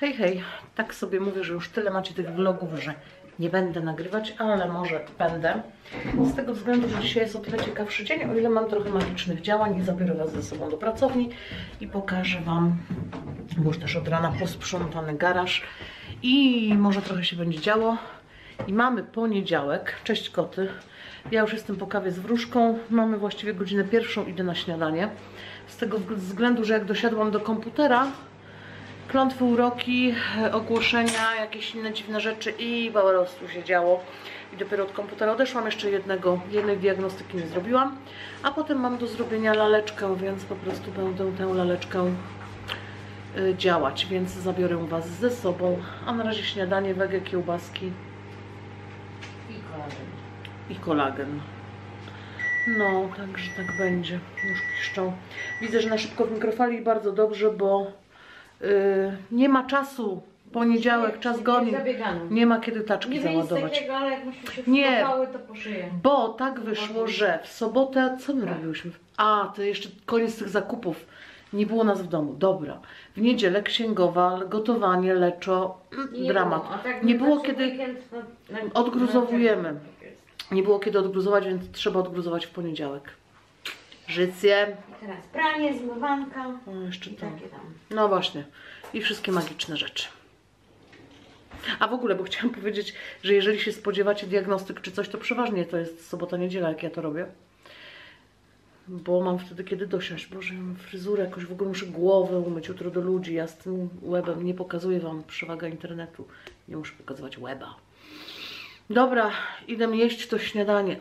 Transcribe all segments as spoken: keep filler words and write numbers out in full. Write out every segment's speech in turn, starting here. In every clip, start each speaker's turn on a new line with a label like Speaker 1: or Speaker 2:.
Speaker 1: Hej, hej, tak sobie mówię, że już tyle macie tych vlogów, że nie będę nagrywać, ale może będę. Z tego względu, że dzisiaj jest o tyle ciekawszy dzień, o ile mam trochę magicznych działań i zabiorę Was ze sobą do pracowni i pokażę Wam, bo już też od rana posprzątany garaż i może trochę się będzie działo. I mamy poniedziałek, cześć koty, ja już jestem po kawie z wróżką, mamy właściwie godzinę pierwszą, idę na śniadanie. Z tego względu, że jak dosiadłam do komputera, klątwy, uroki, ogłoszenia, jakieś inne dziwne rzeczy i po prostu się działo. I dopiero od komputera odeszłam, jeszcze jednego, jednej diagnostyki nie zrobiłam. A potem mam do zrobienia laleczkę, więc po prostu będę tę laleczkę y, działać. Więc zabiorę Was ze sobą. A na razie śniadanie, wege, kiełbaski
Speaker 2: i kolagen.
Speaker 1: I kolagen. No, także tak będzie. Już piszczą. Widzę, że na szybko w mikrofali i bardzo dobrze, bo Yy, nie ma czasu, poniedziałek, czas goni, nie ma kiedy taczki
Speaker 2: nie
Speaker 1: załadować.
Speaker 2: Takiego, ale jak myśmy się
Speaker 1: nie,
Speaker 2: wkropały, to po szyję.
Speaker 1: Bo tak wyszło, że w sobotę, co my robiłyśmy? A, to jeszcze koniec tych zakupów, nie było nas w domu, dobra. W niedzielę księgowa, gotowanie, leczo,
Speaker 2: nie
Speaker 1: dramat.
Speaker 2: Było. Tak
Speaker 1: nie było kiedy, weekend, no, no, odgruzowujemy, nie było kiedy odgruzować, więc trzeba odgruzować w poniedziałek. Życie.
Speaker 2: I teraz pranie, zmywanka.
Speaker 1: O, jeszcze
Speaker 2: i takie tam.
Speaker 1: No właśnie. I wszystkie magiczne rzeczy. A w ogóle, bo chciałam powiedzieć, że jeżeli się spodziewacie diagnostyk czy coś, to przeważnie to jest sobota, niedziela, jak ja to robię. Bo mam wtedy kiedy dosiąść. Boże, mam fryzurę jakoś, w ogóle muszę głowę umyć jutro do ludzi. Ja z tym webem nie pokazuję Wam, przewaga internetu. Nie muszę pokazywać weba. Dobra, idę jeść to śniadanie.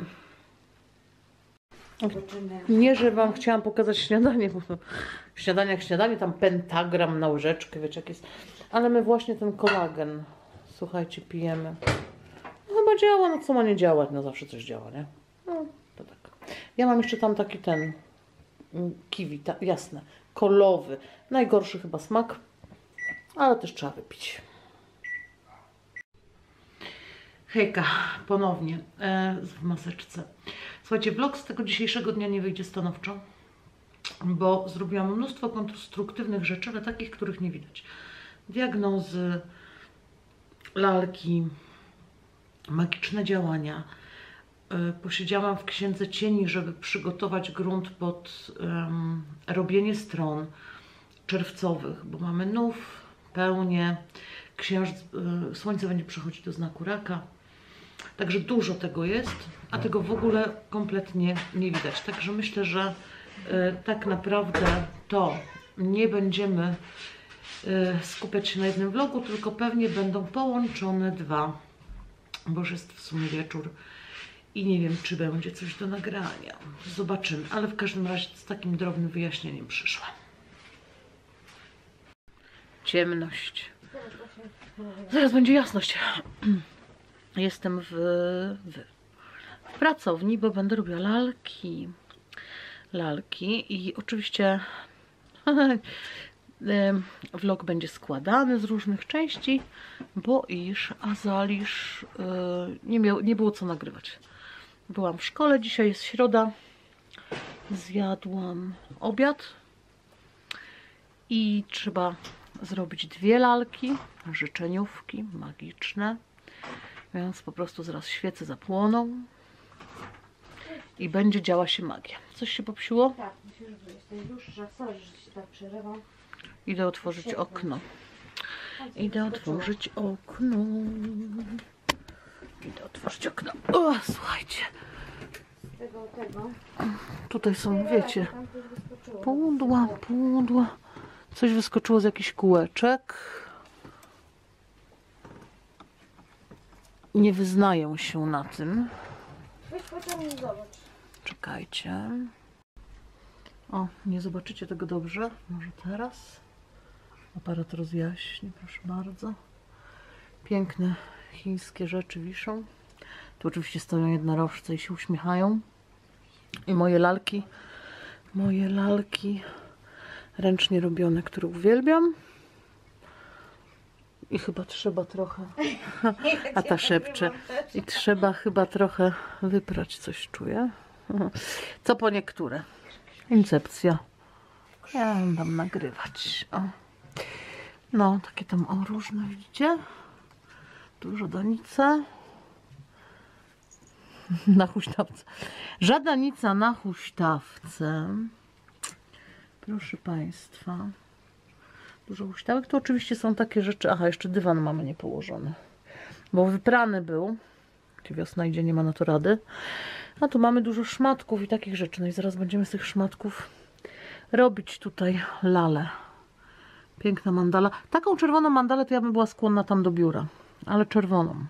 Speaker 1: Nie, że Wam chciałam pokazać śniadanie, bo śniadanie jak śniadanie, tam pentagram na łyżeczkę, wiecie jak jest. Ale my właśnie ten kolagen, słuchajcie, pijemy. No chyba działa, no co ma nie działać, no zawsze coś działa, nie? No, to tak. Ja mam jeszcze tam taki ten kiwi, ta, jasne, kolowy. Najgorszy chyba smak, ale też trzeba wypić. Hejka, ponownie, e, w maseczce. Słuchajcie, vlog z tego dzisiejszego dnia nie wyjdzie stanowczo, bo zrobiłam mnóstwo konstruktywnych rzeczy, ale takich, których nie widać. Diagnozy, lalki, magiczne działania. E, posiedziałam w księdze cieni, żeby przygotować grunt pod um, robienie stron czerwcowych, bo mamy nów, pełnię, księż, e, słońce będzie przechodzić do znaku raka. Także dużo tego jest, a tego w ogóle kompletnie nie widać. Także myślę, że y, tak naprawdę to nie będziemy y, skupiać się na jednym vlogu, tylko pewnie będą połączone dwa, bo już jest w sumie wieczór i nie wiem, czy będzie coś do nagrania. Zobaczymy, ale w każdym razie z takim drobnym wyjaśnieniem przyszłam. Ciemność. Zaraz będzie jasność. Jestem w, w, w pracowni, bo będę robiła lalki. Lalki i oczywiście vlog będzie składany z różnych części, bo iż Azalisz nie, miał, nie było co nagrywać. Byłam w szkole, dzisiaj jest środa. Zjadłam obiad i trzeba zrobić dwie lalki, życzeniówki magiczne. Więc po prostu zaraz świece zapłoną i będzie działa się magia. Coś się popsiło?
Speaker 2: Tak, myślę, że jest najdłuższa. Sorry, że się tak przerywam.
Speaker 1: Idę otworzyć Świetnie. okno. Idę otworzyć okno. Idę otworzyć okno. O, słuchajcie.
Speaker 2: Z tego, tego.
Speaker 1: Tutaj są, wiecie, pudła, pudła. Coś wyskoczyło z jakichś kółeczek. Nie wyznają się na tym.
Speaker 2: Weź pociągnij, zobacz.
Speaker 1: Czekajcie. O, nie zobaczycie tego dobrze. Może teraz. Aparat rozjaśni, proszę bardzo. Piękne chińskie rzeczy wiszą. Tu oczywiście stoją jednorożce i się uśmiechają. I moje lalki. Moje lalki ręcznie robione, które uwielbiam. I chyba trzeba trochę, a ta szepcze, i trzeba chyba trochę wyprać, coś czuję. Co po niektóre. Incepcja. Ja będę nagrywać. O. No, takie tam o różne, widzicie? Dużo danice. Na huśtawce. Żadanica na huśtawce. Proszę Państwa. Dużo huśtawek. To oczywiście są takie rzeczy. Aha, jeszcze dywan mamy niepołożony. Bo wyprany był. Wiosna idzie, nie ma na to rady. A tu mamy dużo szmatków i takich rzeczy. No i zaraz będziemy z tych szmatków robić tutaj lalę. Piękna mandala. Taką czerwoną mandalę to ja bym była skłonna tam do biura. Ale czerwoną.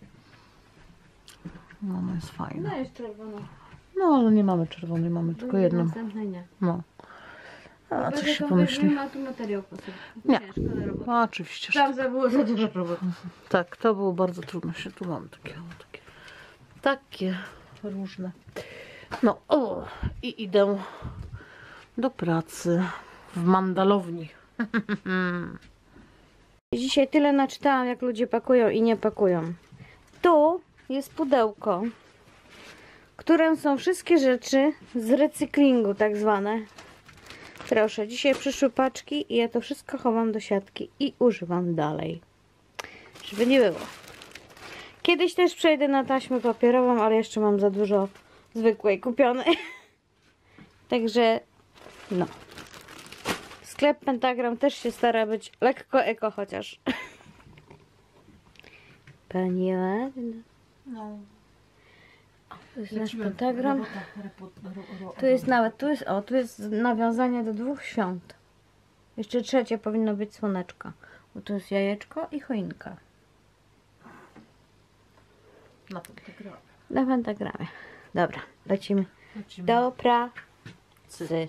Speaker 1: No, no jest fajna.
Speaker 2: No jest czerwona.
Speaker 1: No, ale nie mamy czerwonej, mamy tylko jedną.
Speaker 2: Następnej nie.
Speaker 1: No. A coś się
Speaker 2: to
Speaker 1: pomyśli.
Speaker 2: Nie ma tu materiał potrzebny.
Speaker 1: Nie.
Speaker 2: Szkoda roboty.
Speaker 1: No, oczywiście. Że...
Speaker 2: Tam za było za dużo roboty.
Speaker 1: Tak, to było bardzo trudno się. Tu mamy takie, o, takie, takie różne. No, o, i idę do pracy w mandalowni.
Speaker 2: Dzisiaj tyle naczytałam, jak ludzie pakują i nie pakują. Tu jest pudełko, w którym są wszystkie rzeczy z recyklingu tak zwane. Proszę, dzisiaj przyszły paczki i ja to wszystko chowam do siatki i używam dalej. Żeby nie było. Kiedyś też przejdę na taśmę papierową, ale jeszcze mam za dużo zwykłej kupionej. Także no. Sklep Pentagram też się stara być lekko eko chociaż. Pani ładna.
Speaker 1: No.
Speaker 2: Tu jest nasz Pentagram. Tu jest nawet, tu jest, o, tu jest nawiązanie do dwóch świąt. Jeszcze trzecie powinno być słoneczko. Bo tu jest jajeczko i choinka.
Speaker 1: Na pentagramie.
Speaker 2: Na Pentagramie. Dobra, lecimy
Speaker 1: Lecimy.
Speaker 2: do pracy.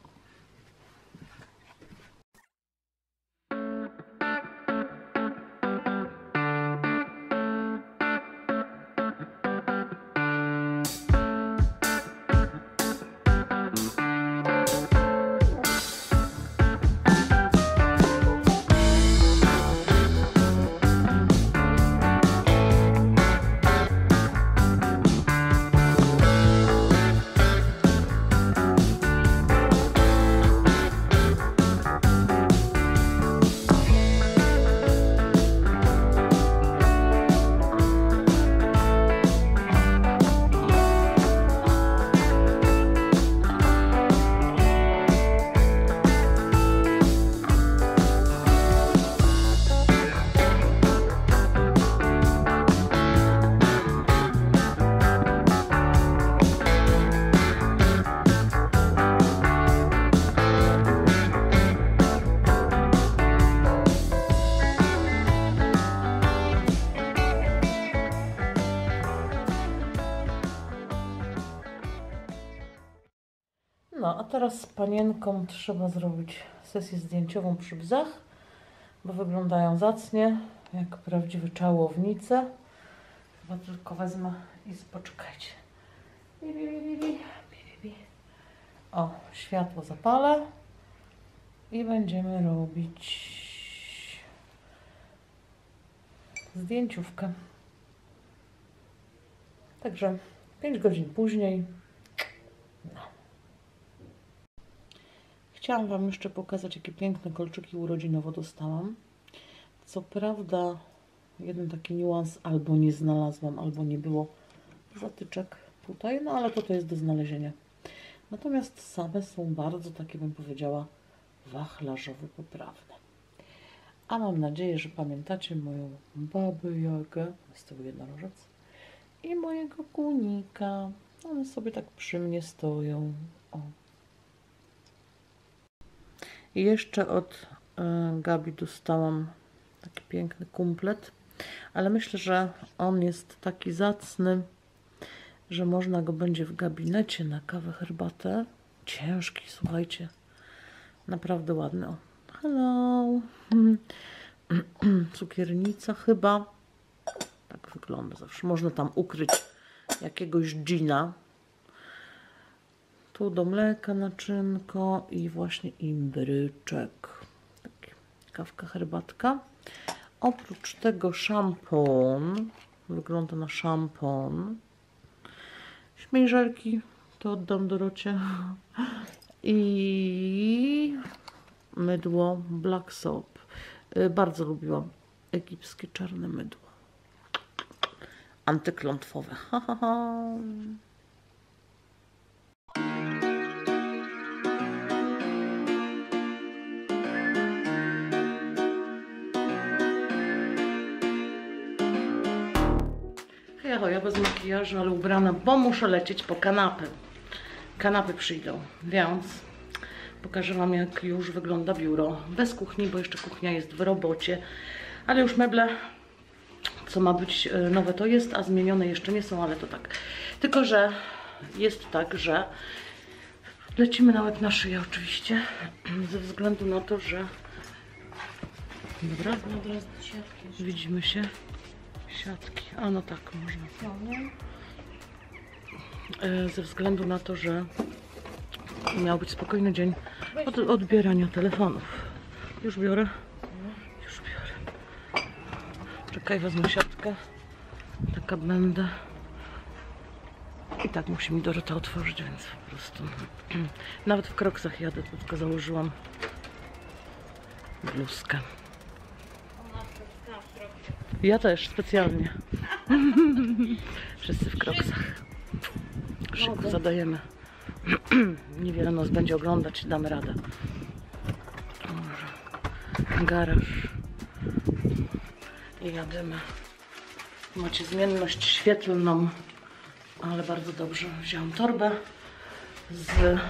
Speaker 1: No, a teraz z panienką trzeba zrobić sesję zdjęciową przy bzach, bo wyglądają zacnie, jak prawdziwe czałownice. Chyba tylko wezmę i poczekajcie. Bi, bi, bi, bi, bi, bi, bi. O, światło zapalę i będziemy robić zdjęciówkę. Także pięć godzin później. No. Chciałam Wam jeszcze pokazać, jakie piękne kolczyki urodzinowo dostałam. Co prawda jeden taki niuans albo nie znalazłam, albo nie było zatyczek tutaj, no ale to to jest do znalezienia. Natomiast same są bardzo takie, bym powiedziała, wachlarzowo poprawne. A mam nadzieję, że pamiętacie moją babę Jagę, jest to jednorożec, i mojego kunika. One sobie tak przy mnie stoją. O. I jeszcze od y, Gabi dostałam taki piękny kumplet, ale myślę, że on jest taki zacny, że można go będzie w gabinecie na kawę, herbatę. Ciężki, słuchajcie. Naprawdę ładny. O. Hello. Cukiernica chyba. Tak wygląda zawsze. Można tam ukryć jakiegoś gina. Tu do mleka naczynko i właśnie imbryczek. Taki kawka, herbatka. Oprócz tego szampon. Wygląda na szampon. Śmiejżelki to oddam Dorocie. I mydło Black Soap. Y, Bardzo lubiłam egipskie czarne mydło. Antyklątwowe. Ha, ha, ha. Hejo, ja bez makijażu, ale ubrana, bo muszę lecieć po kanapy. Kanapy przyjdą, więc pokażę Wam, jak już wygląda biuro. Bez kuchni, bo jeszcze kuchnia jest w robocie, ale już meble, co ma być nowe, to jest, a zmienione jeszcze nie są, ale to tak. Tylko że jest tak, że lecimy na łeb na szyję oczywiście, ze względu na to, że... Dobra, widzimy się. Siatki, a no tak, można. E, ze względu na to, że miał być spokojny dzień od odbierania telefonów. Już biorę? Już biorę. Czekaj, wezmę siatkę. Taka będę. I tak musi mi Dorota otworzyć, więc po prostu. Nawet w kroksach jadę, to tylko założyłam bluzkę. Ja też, specjalnie. Wszyscy w kroksach. Szybko zadajemy. Niewiele nas będzie oglądać, damy radę. Może garaż. I jadymy. Macie zmienność świetlną, ale bardzo dobrze. Wziąłam torbę z,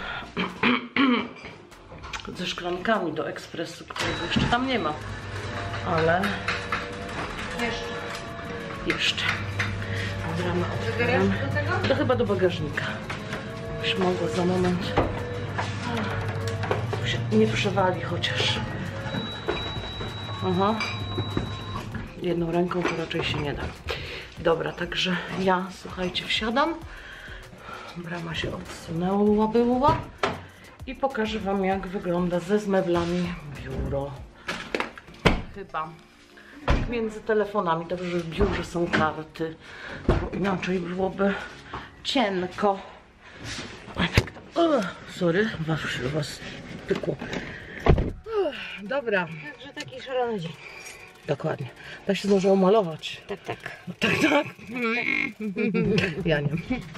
Speaker 1: ze szklankami do ekspresu, którego jeszcze tam nie ma. Ale jeszcze. Jeszcze. Bramy otwieram. To chyba do bagażnika. Już mogę za moment. Tu się nie przewali chociaż. Aha. Jedną ręką to raczej się nie da. Dobra, także ja, słuchajcie, wsiadam. Brama się odsunęła, była. I pokażę Wam, jak wygląda ze z meblami biuro. Chyba. Między telefonami. Dobrze, że w biurze są karty, bo inaczej byłoby cienko. O, sorry, was, was pykło. O, dobra.
Speaker 2: Także taki szalony dzień.
Speaker 1: Dokładnie. Da się może umalować.
Speaker 2: Tak, tak.
Speaker 1: Tak, tak. Ja nie.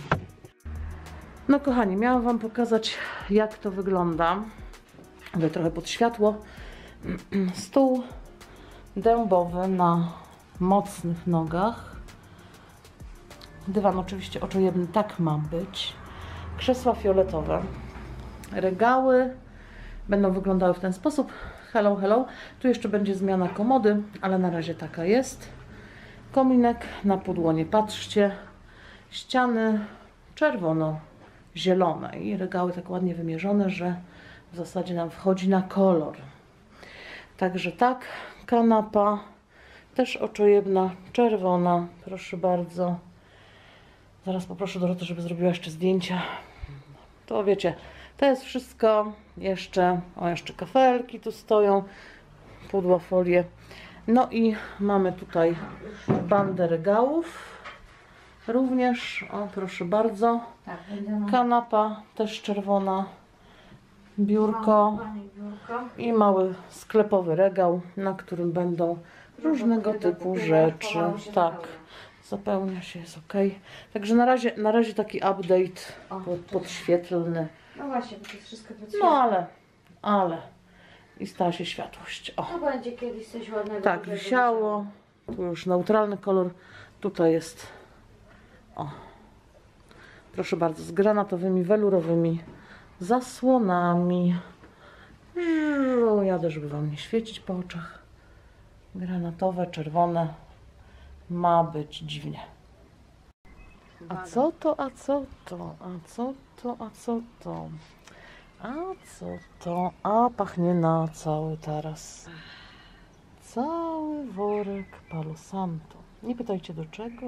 Speaker 1: No kochani, miałam Wam pokazać, jak to wygląda. Ale trochę pod światło. Stół dębowy na mocnych nogach. Dywan oczywiście oczojebny, tak ma być. Krzesła fioletowe. Regały będą wyglądały w ten sposób. Hello, hello. Tu jeszcze będzie zmiana komody, ale na razie taka jest. Kominek na podłonie, patrzcie. Ściany czerwono-zielone i regały tak ładnie wymierzone, że w zasadzie nam wchodzi na kolor. Także tak, kanapa też oczojebna, czerwona, proszę bardzo. Zaraz poproszę Dorotę, żeby zrobiła jeszcze zdjęcia. To wiecie, to jest wszystko jeszcze, o jeszcze kafelki tu stoją, pudła, folie. No i mamy tutaj bandę regałów. Również, o proszę bardzo,
Speaker 2: Tak,
Speaker 1: kanapa też czerwona, biurko i mały sklepowy regał, na którym będą różnego typu rzeczy. Tak, zapełnia się, jest ok. Także na razie, na razie taki update pod, podświetlny.
Speaker 2: No właśnie, bo to jest wszystko pod
Speaker 1: No ale, ale i stała się światłość. O,
Speaker 2: To będzie kiedyś coś ładnego.
Speaker 1: tak,
Speaker 2: dobrego
Speaker 1: wisiało. Tu już neutralny kolor. Tutaj jest, o, proszę bardzo, z granatowymi, welurowymi zasłonami. Żu, jadę, żeby Wam nie świecić po oczach. Granatowe, czerwone. Ma być dziwnie. A co to, a co to, a co to, a co to? A co to? A pachnie na cały taras. Cały worek Palo Santo. Nie pytajcie do czego.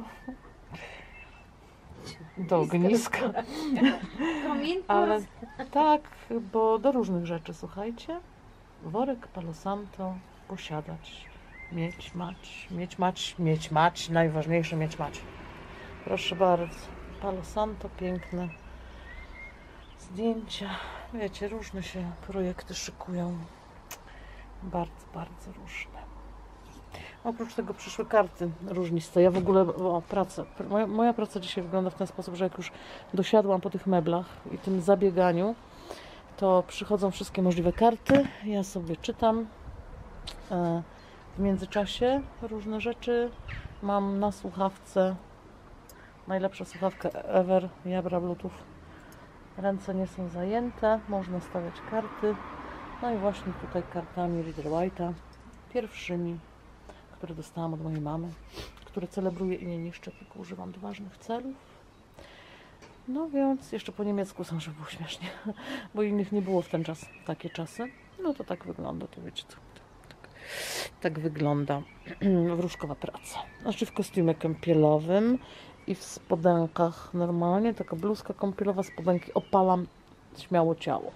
Speaker 1: Do ogniska.
Speaker 2: Komin?
Speaker 1: Ale tak, bo do różnych rzeczy, słuchajcie. Worek Palo Santo posiadać. Mieć, mać, mieć, mać, mieć, mać. Najważniejsze, mieć, mać. Proszę bardzo. Palo Santo, piękne zdjęcia. Wiecie, różne się projekty szykują. Bardzo, bardzo różne. Oprócz tego przyszły karty różniste. Ja w ogóle, o, pracę. Moja, moja praca dzisiaj wygląda w ten sposób, że jak już dosiadłam po tych meblach i tym zabieganiu, to przychodzą wszystkie możliwe karty. Ja sobie czytam. E, w międzyczasie różne rzeczy. Mam na słuchawce najlepsza słuchawka ever, Jabra Bluetooth. Ręce nie są zajęte, można stawiać karty. No i właśnie tutaj kartami Rider White'a, pierwszymi, które dostałam od mojej mamy, które celebruję i nie niszczę, tylko używam do ważnych celów. No więc jeszcze po niemiecku są, żeby było śmiesznie, bo innych nie było w ten czas, takie czasy. No to tak wygląda, to wiecie co, tak, tak wygląda wróżkowa praca. Znaczy w kostiumie kąpielowym i w spodenkach normalnie, taka bluzka kąpielowa, spodenki opalam śmiało ciało.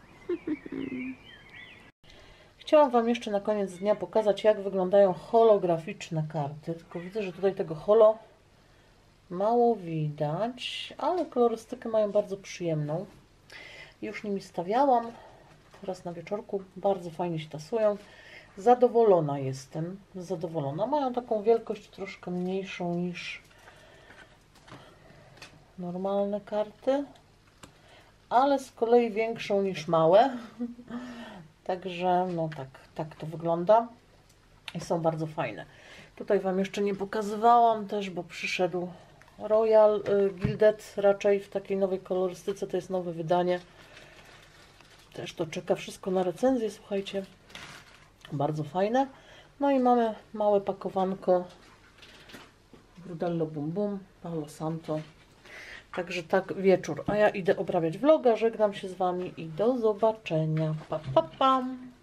Speaker 1: Chciałam Wam jeszcze na koniec dnia pokazać, jak wyglądają holograficzne karty. Tylko widzę, że tutaj tego holo mało widać, ale kolorystykę mają bardzo przyjemną. Już nimi stawiałam teraz na wieczorku. Bardzo fajnie się tasują. Zadowolona jestem. Zadowolona. Mają taką wielkość troszkę mniejszą niż normalne karty, ale z kolei większą niż małe. Także no tak, tak to wygląda i są bardzo fajne. Tutaj Wam jeszcze nie pokazywałam też, bo przyszedł Royal y, Gilded raczej w takiej nowej kolorystyce, to jest nowe wydanie. Też to czeka wszystko na recenzję, słuchajcie. Bardzo fajne. No i mamy małe pakowanko Brudello Bum Bum, Palo Santo. Także tak wieczór, a ja idę obrabiać vloga, żegnam się z Wami i do zobaczenia. Pa, pa, pam!